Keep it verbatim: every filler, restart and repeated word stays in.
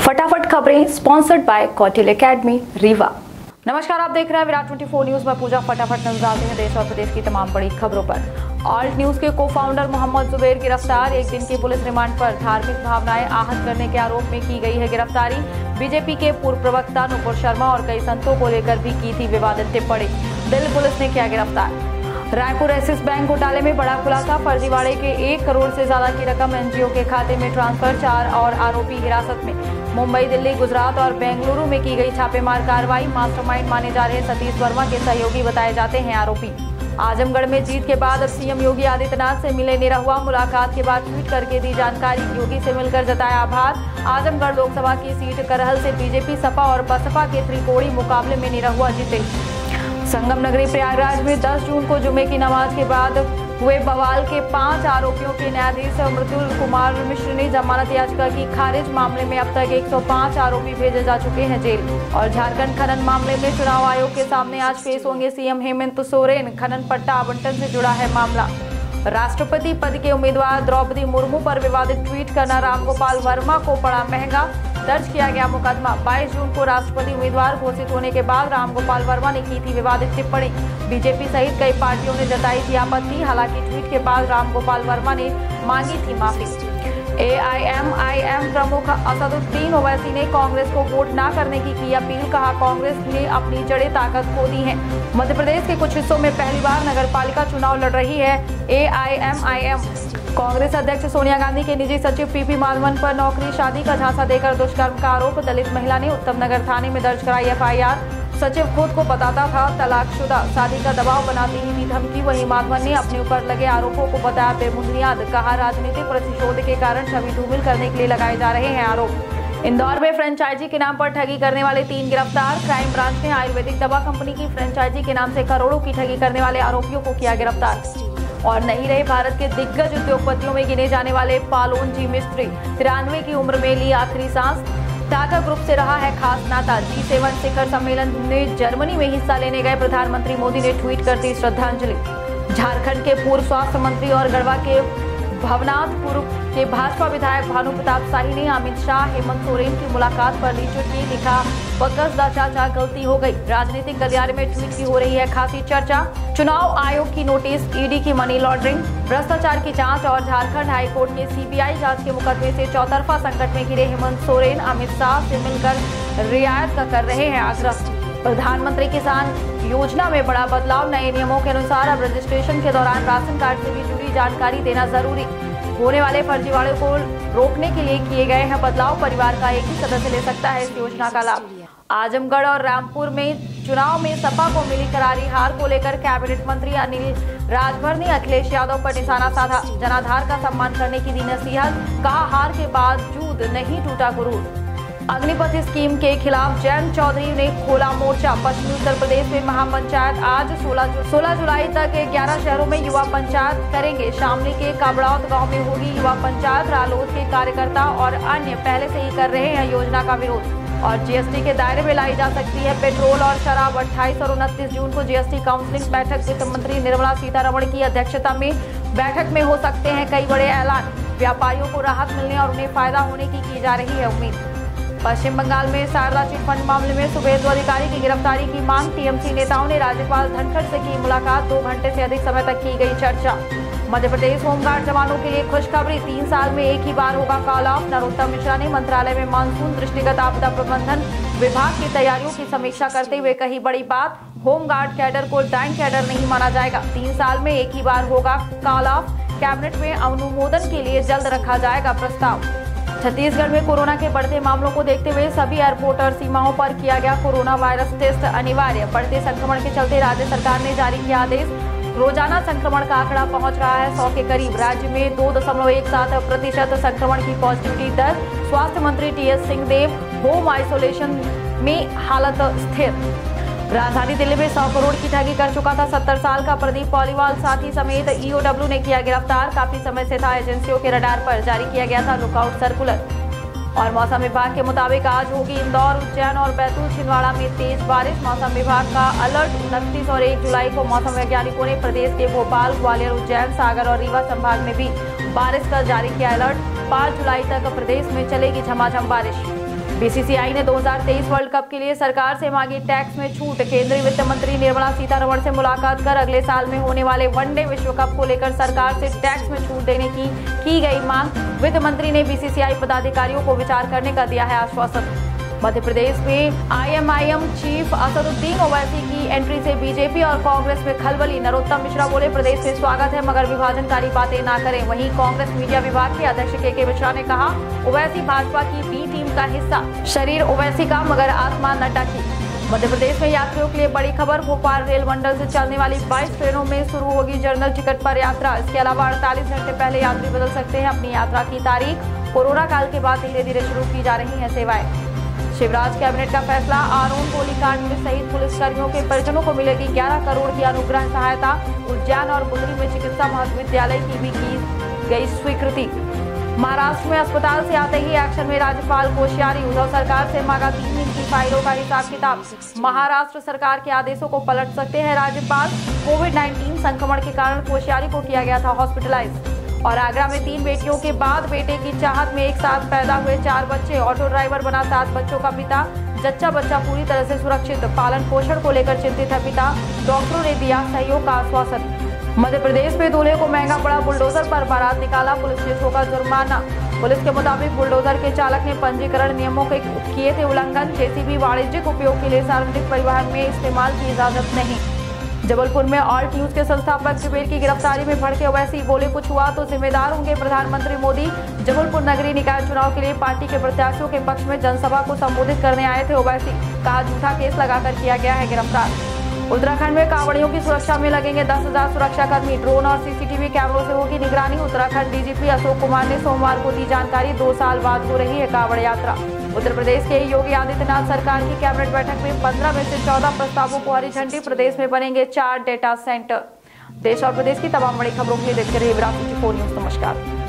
फटाफट खबरें sponsored by Kautilya academy Rewa. नमस्कार, आप देख रहे हैं विराट चौबीस न्यूज में पूजा। फटाफट नजर आते हैं देश और प्रदेश की तमाम बड़ी खबरों पर। ऑल्ट न्यूज के को फाउंडर मोहम्मद जुबैर गिरफ्तार। एक दिन की पुलिस रिमांड पर धार्मिक भावनाएं आहत करने के आरोप में की गई है गिरफ्तारी। बीजेपी के पूर्व प्रवक्ता नुपुर शर्मा और कई संतों को लेकर भी की थी विवादित टिप्पणी। दिल्ली पुलिस ने किया गिरफ्तार। रायपुर एक्सिस बैंक घोटाले में बड़ा खुलासा। फर्जीवाड़े के एक करोड़ से ज्यादा की रकम एनजीओ के खाते में ट्रांसफर। चार और आरोपी हिरासत में। मुंबई, दिल्ली, गुजरात और बेंगलुरु में की गई छापेमार कार्रवाई। मास्टरमाइंड माने जा रहे सतीश वर्मा के सहयोगी बताए जाते हैं आरोपी। आजमगढ़ में जीत के बाद अब सीएम योगी आदित्यनाथ से मिले निरहुआ। मुलाकात के बाद ट्वीट करके दी जानकारी। योगी से मिलकर जताया आभार। आजमगढ़ लोकसभा की सीट करहल से बीजेपी, सपा और बसपा के त्रिकोणीय मुकाबले में निरहुआ जीते। संगम नगरी प्रयागराज में दस जून को जुमे की नमाज के बाद हुए बवाल के पांच आरोपियों के न्यायाधीश मृत्युल कुमार मिश्र ने जमानत याचिका की खारिज। मामले में अब तक एक सौ पाँच आरोपी भेजे जा चुके हैं जेल। और झारखंड खनन मामले में चुनाव आयोग के सामने आज पेश होंगे सीएम हेमंत सोरेन। खनन पट्टा आवंटन से जुड़ा है मामला। राष्ट्रपति पद के उम्मीदवार द्रौपदी मुर्मू पर विवादित ट्वीट करना रामगोपाल वर्मा को पड़ा महंगा। दर्ज किया गया मुकदमा। बाईस जून को राष्ट्रपति उम्मीदवार घोषित होने के बाद रामगोपाल वर्मा ने की थी विवादित टिप्पणी। बीजेपी सहित कई पार्टियों ने जताई थी आपत्ति। हालांकि ट्वीट के बाद रामगोपाल वर्मा ने मांगी थी माफी। एआईएमआईएम प्रमुख असदुद्दीन ओवैसी ने कांग्रेस को वोट न करने की की अपील। कहा, कांग्रेस ने अपनी जड़ें ताकत खो दी हैं। मध्य प्रदेश के कुछ हिस्सों में पहली बार नगरपालिका चुनाव लड़ रही है एआईएमआईएम। कांग्रेस अध्यक्ष सोनिया गांधी के निजी सचिव पीपी माधवन पर नौकरी शादी का झांसा देकर दुष्कर्म का आरोप। दलित महिला ने उत्तम नगर थाने में दर्ज कराई एफआईआर। सचिव खुद को बताता था तलाकशुदा, शादी का दबाव बनाती ही दी धमकी। वहीं माधवन ने अपने ऊपर लगे आरोपों को बताया बेबुनियाद। कहा, राजनीतिक प्रतिशोध के कारण छवि धूमिल करने के लिए लगाए जा रहे हैं आरोप। इंदौर में फ्रेंचाइजी के नाम पर ठगी करने वाले तीन गिरफ्तार। क्राइम ब्रांच ने आयुर्वेदिक दवा कंपनी की फ्रेंचाइजी के नाम से करोड़ों की ठगी करने वाले आरोपियों को किया गिरफ्तार। और नहीं रहे भारत के दिग्गज उद्योगपतियों में गिने जाने वाले पालोन जी मिस्त्री। तिरानवे की उम्र में ली आखिरी सांस। टाटा ग्रुप से रहा है खास नाता। जी सेवन शिखर सम्मेलन में जर्मनी में हिस्सा लेने गए प्रधानमंत्री मोदी ने ट्वीट कर दी श्रद्धांजलि। झारखंड के पूर्व स्वास्थ्य मंत्री और गढ़वा के भवनाथपुर के भाजपा विधायक भानु प्रताप शाही ने अमित शाह, हेमंत सोरेन की मुलाकात पर ली चुटकी। लिखा, बकस दा चाचा गलती हो गई। राजनीतिक गलियारे में ट्वीट की हो रही है खासी चर्चा। चुनाव आयोग की नोटिस, ईडी की मनी लॉन्ड्रिंग, भ्रष्टाचार की जांच और झारखंड हाईकोर्ट के सीबीआई जांच के मुकदमे से चौतरफा संकट में घिरे हेमंत सोरेन अमित शाह से मिलकर रियायत का कर रहे हैं आग्रह। प्रधानमंत्री किसान योजना में बड़ा बदलाव। नए नियमों के अनुसार अब रजिस्ट्रेशन के दौरान राशन कार्ड से भी जुड़ी जानकारी देना जरूरी। होने वाले फर्जीवाड़े को रोकने के लिए किए गए हैं बदलाव। परिवार का एक ही सदस्य ले सकता है इस योजना का लाभ। आजमगढ़ और रामपुर में चुनाव में सपा को मिली करारी हार को लेकर कैबिनेट मंत्री अनिल राजभर ने अखिलेश यादव पर निशाना साधा। जनाधार का सम्मान करने की दी नसीहत। कहा, हार के बावजूद नहीं टूटा गुरूर। अग्निपथ स्कीम के खिलाफ जयंत चौधरी ने खोला मोर्चा। पश्चिमी उत्तर प्रदेश में महापंचायत आज सोलह जुलाई तक ग्यारह शहरों में युवा पंचायत करेंगे। शामली के काबड़ौत गांव में होगी युवा पंचायत। रालोद के कार्यकर्ता और अन्य पहले से ही कर रहे हैं योजना का विरोध। और जीएसटी के दायरे में लाई जा सकती है पेट्रोल और शराब। अट्ठाईस और उनतीस जून को जीएसटी काउंसिलिंग बैठक। वित्त मंत्री निर्मला सीतारमण की अध्यक्षता में बैठक में हो सकते हैं कई बड़े ऐलान। व्यापारियों को राहत मिलने और उन्हें फायदा होने की की जा रही है उम्मीद। पश्चिम बंगाल में शारदा चिटफंड मामले में सुवेंदु अधिकारी की गिरफ्तारी की मांग। टीएमसी नेताओं ने राज्यपाल धनखड़ से की मुलाकात। दो घंटे से अधिक समय तक की गई चर्चा। मध्य प्रदेश होमगार्ड जवानों के लिए खुशखबरी। तीन साल में एक ही बार होगा कॉल ऑफ। नरोत्तम मिश्रा ने मंत्रालय में मानसून दृष्टिगत आपदा प्रबंधन विभाग की तैयारियों की समीक्षा करते हुए कही बड़ी बात। होमगार्ड कैडर को डाइन कैडर नहीं माना जाएगा। तीन साल में एक ही बार होगा कॉल ऑफ। कैबिनेट में अनुमोदन के लिए जल्द रखा जाएगा प्रस्ताव। छत्तीसगढ़ में कोरोना के बढ़ते मामलों को देखते हुए सभी एयरपोर्ट और सीमाओं पर किया गया कोरोना वायरस टेस्ट अनिवार्य। बढ़ते संक्रमण के चलते राज्य सरकार ने जारी किया आदेश। रोजाना संक्रमण का आंकड़ा पहुंच रहा है सौ के करीब। राज्य में दो दशमलव एक सात प्रतिशत संक्रमण की पॉजिटिविटी दर। स्वास्थ्य मंत्री T S Singhdeo, home isolation में हालत स्थिर। राजधानी दिल्ली में सौ करोड़ की ठगी कर चुका था सत्तर साल का प्रदीप पॉलीवाल। साथी समेत ईओडब्ल्यू ने किया गिरफ्तार। काफी समय से था एजेंसियों के रडार पर। जारी किया गया था लुकआउट सर्कुलर। और मौसम विभाग के मुताबिक आज होगी इंदौर, उज्जैन और बैतूल छिंदवाड़ा में तेज बारिश। मौसम विभाग का अलर्ट। उनतीस और एक जुलाई को मौसम वैज्ञानिकों ने प्रदेश के भोपाल, ग्वालियर, उज्जैन, सागर और रीवा संभाग में भी बारिश का जारी किया अलर्ट। पाँच जुलाई तक प्रदेश में चलेगी झमाझम बारिश। बीसीसीआई ने दो हज़ार तेईस वर्ल्ड कप के लिए सरकार से मांगी टैक्स में छूट। केंद्रीय वित्त मंत्री निर्मला सीतारमण से मुलाकात कर अगले साल में होने वाले वनडे विश्व कप को लेकर सरकार से टैक्स में छूट देने की की गई मांग। वित्त मंत्री ने बीसीसीआई पदाधिकारियों को विचार करने का दिया है आश्वासन। मध्य प्रदेश में आईएमआईएम चीफ असदुद्दीन ओवैसी की एंट्री से बीजेपी और कांग्रेस में खलबली। नरोत्तम मिश्रा बोले, प्रदेश में स्वागत है मगर विभाजनकारी बातें ना करें। वहीं कांग्रेस मीडिया विभाग के अध्यक्ष के के मिश्रा ने कहा, ओवैसी भाजपा की बी टीम का हिस्सा, शरीर ओवैसी का मगर आत्मा नड्डा की। मध्य प्रदेश में यात्रियों के लिए बड़ी खबर। भोपाल रेल मंडल से चलने वाली बाईस ट्रेनों में शुरू होगी जनरल टिकट पर यात्रा। इसके अलावा अड़तालीस घंटे पहले यात्री बदल सकते हैं अपनी यात्रा की तारीख। कोरोना काल के बाद धीरे धीरे शुरू की जा रही है सेवाएं। शिवराज कैबिनेट का फैसला। आरोन गोलीकांड में शहीद पुलिसकर्मियों के परिजनों को मिलेगी ग्यारह करोड़ की अनुग्रह सहायता। उज्जैन और बुधनी में चिकित्सा महाविद्यालय की भी की गई स्वीकृति। महाराष्ट्र में अस्पताल से आते ही एक्शन में राज्यपाल कोश्यारी। उद्धव सरकार से मांगा तीन दिन की फाइलों का हिसाब किताब। महाराष्ट्र सरकार के आदेशों को पलट सकते हैं राज्यपाल। कोविड उन्नीस संक्रमण के कारण कोश्यारी को किया गया था हॉस्पिटलाइज। और आगरा में तीन बेटियों के बाद बेटे की चाहत में एक साथ पैदा हुए चार बच्चे। ऑटो ड्राइवर बना सात बच्चों का पिता। जच्चा बच्चा पूरी तरह से सुरक्षित। पालन पोषण को लेकर चिंतित है पिता। डॉक्टरों ने दिया सहयोग का आश्वासन। मध्य प्रदेश में दूल्हे को महंगा पड़ा बुलडोजर पर बारात निकाला। पुलिस ने ठोका जुर्माना। पुलिस के मुताबिक बुलडोजर के चालक ने पंजीकरण नियमों के किए थे उल्लंघन। जेसीबी वाणिज्यिक उपयोग के लिए सार्वजनिक परिवहन में इस्तेमाल की इजाजत नहीं। जबलपुर में ऑल्ट न्यूज के संस्थापक जुबेर की गिरफ्तारी में भड़के ओवैसी। बोले, कुछ हुआ तो जिम्मेदार होंगे प्रधानमंत्री मोदी। जबलपुर नगरीय निकाय चुनाव के लिए पार्टी के प्रत्याशियों के पक्ष में जनसभा को संबोधित करने आए थे ओवैसी। कहा, झूठा केस लगाकर किया गया है गिरफ्तार। उत्तराखंड में कांवड़ियों की सुरक्षा में लगेंगे दस हजार सुरक्षाकर्मी। ड्रोन और सीसीटीवी कैमरों से होगी निगरानी। उत्तराखंड डीजीपी अशोक कुमार ने सोमवार को दी जानकारी। दो साल बाद हो रही है कांवड़ यात्रा। उत्तर प्रदेश के योगी आदित्यनाथ सरकार की कैबिनेट बैठक में पंद्रह में से चौदह प्रस्तावों को हरी झंडी। प्रदेश में बनेंगे चार डेटा सेंटर। देश और प्रदेश की तमाम बड़ी खबरों के लिए देखते रहिए विराट चौबीस न्यूज। नमस्कार।